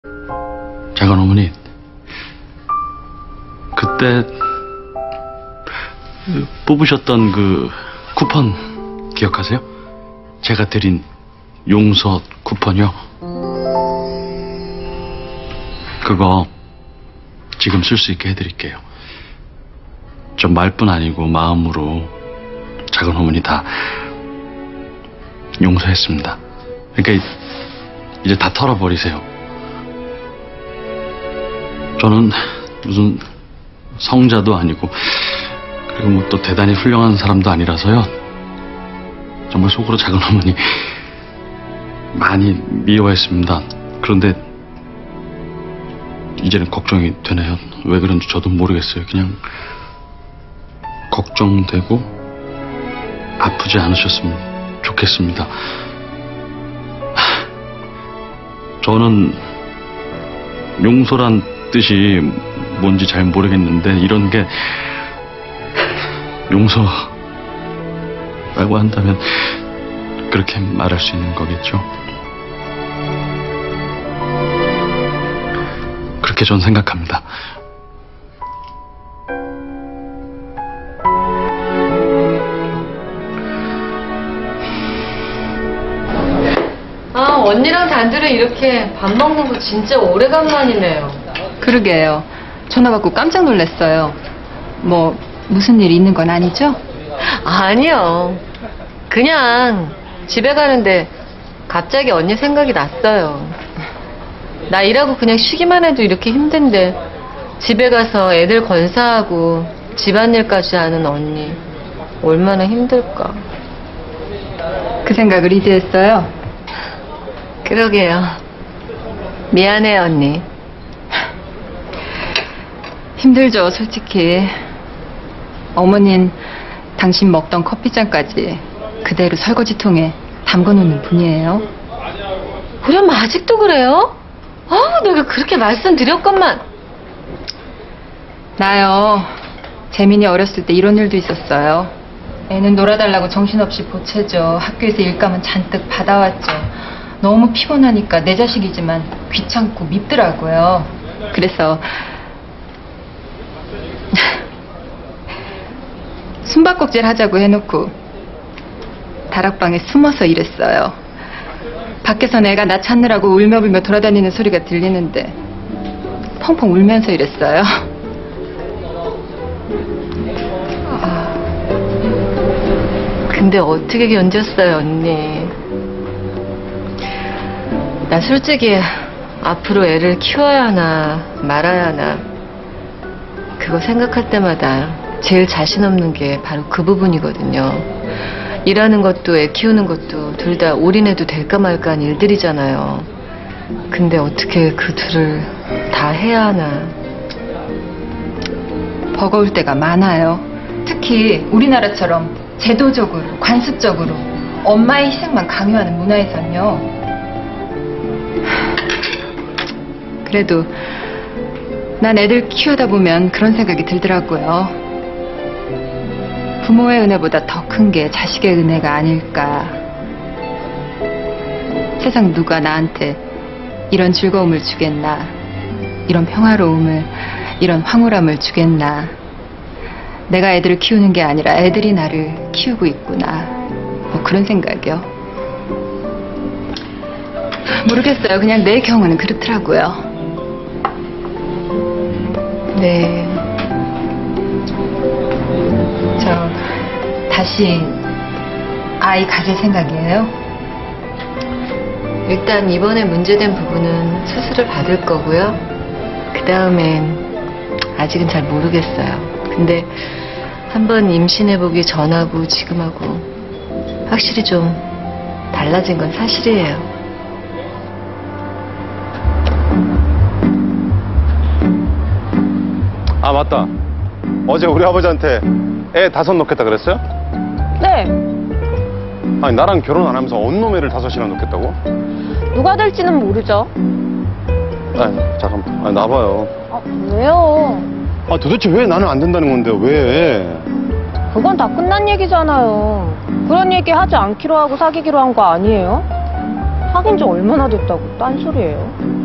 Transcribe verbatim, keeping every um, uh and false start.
작은 어머니, 그때 뽑으셨던 그 쿠폰 기억하세요? 제가 드린 용서 쿠폰이요. 그거 지금 쓸 수 있게 해드릴게요. 좀 말뿐 아니고 마음으로 작은 어머니 다 용서했습니다. 그러니까 이제 다 털어버리세요. 저는 무슨 성자도 아니고 그리고 뭐 또 대단히 훌륭한 사람도 아니라서요. 정말 속으로 작은 어머니 많이 미워했습니다. 그런데 이제는 걱정이 되네요. 왜 그런지 저도 모르겠어요. 그냥 걱정되고 아프지 않으셨으면 좋겠습니다. 저는 용서란 뜻이 뭔지 잘 모르겠는데 이런 게 용서라고 한다면 그렇게 말할 수 있는 거겠죠. 그렇게 전 생각합니다. 아, 언니랑 단둘이 이렇게 밥 먹는 거 진짜 오래간만이네요. 그러게요. 전화 받고 깜짝 놀랐어요. 뭐 무슨 일 있는 건 아니죠? 아니요. 그냥 집에 가는데 갑자기 언니 생각이 났어요. 나 일하고 그냥 쉬기만 해도 이렇게 힘든데 집에 가서 애들 건사하고 집안일까지 하는 언니 얼마나 힘들까. 그 생각을 이제 했어요? 그러게요. 미안해요, 언니. 힘들죠, 솔직히. 어머닌 당신 먹던 커피잔까지 그대로 설거지통에 담궈놓는 분이에요. 그럼 아직도 그래요? 아, 내가 그렇게 말씀드렸건만. 나요. 재민이 어렸을 때 이런 일도 있었어요. 애는 놀아달라고 정신없이 보채죠. 학교에서 일감은 잔뜩 받아왔죠. 너무 피곤하니까 내 자식이지만 귀찮고 밉더라고요. 그래서 숨바꼭질 하자고 해놓고 다락방에 숨어서 일했어요. 밖에서 내가 나 찾느라고 울며불며 돌아다니는 소리가 들리는데 펑펑 울면서 일했어요. 아, 근데 어떻게 견뎠어요, 언니? 나 솔직히 앞으로 애를 키워야 하나 말아야 하나 그거 생각할 때마다 제일 자신 없는 게 바로 그 부분이거든요. 일하는 것도 애 키우는 것도 둘 다 올인해도 될까 말까 한 일들이잖아요. 근데 어떻게 그 둘을 다 해야 하나. 버거울 때가 많아요. 특히 우리나라처럼 제도적으로 관습적으로 엄마의 희생만 강요하는 문화에선요. 그래도 난 애들 키우다 보면 그런 생각이 들더라고요. 부모의 은혜보다 더 큰 게 자식의 은혜가 아닐까. 세상 누가 나한테 이런 즐거움을 주겠나, 이런 평화로움을, 이런 황홀함을 주겠나. 내가 애들을 키우는 게 아니라 애들이 나를 키우고 있구나. 뭐 그런 생각이요. 모르겠어요. 그냥 내 경우는 그렇더라고요. 네. 저 다시 아이 가질 생각이에요? 일단 이번에 문제된 부분은 수술을 받을 거고요. 그 다음엔 아직은 잘 모르겠어요. 근데 한번 임신해보기 전하고 지금하고 확실히 좀 달라진 건 사실이에요. 아 맞다. 어제 우리 아버지한테 애 다섯 놓겠다 그랬어요? 네. 아니 나랑 결혼 안 하면서 언 놈 애를 다섯이나 놓겠다고? 누가 될지는 모르죠. 아니 잠깐만. 아니 나봐요. 아, 왜요? 아 도대체 왜 나는 안 된다는 건데요? 왜? 그건 다 끝난 얘기잖아요. 그런 얘기 하지 않기로 하고 사귀기로 한 거 아니에요? 사귄 지 얼마나 됐다고 딴소리예요.